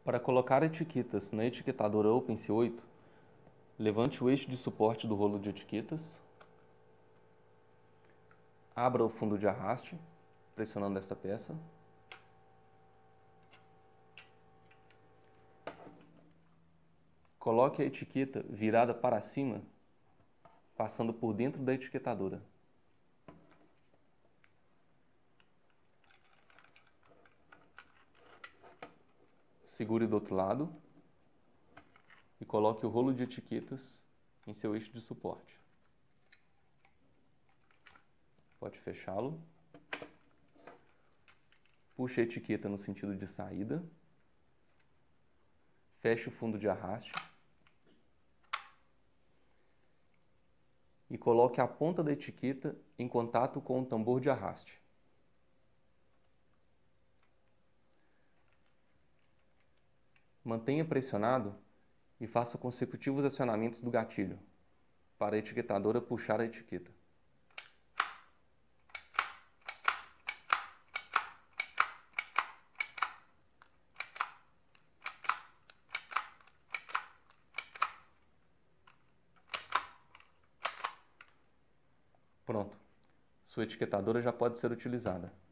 Para colocar etiquetas na etiquetadora OpenC8, levante o eixo de suporte do rolo de etiquetas, abra o fundo de arraste, pressionando esta peça, coloque a etiqueta virada para cima, passando por dentro da etiquetadora. Segure do outro lado e coloque o rolo de etiquetas em seu eixo de suporte. Pode fechá-lo. Puxe a etiqueta no sentido de saída. Feche o fundo de arraste. E coloque a ponta da etiqueta em contato com o tambor de arraste. Mantenha pressionado e faça consecutivos acionamentos do gatilho para a etiquetadora puxar a etiqueta. Pronto, sua etiquetadora já pode ser utilizada.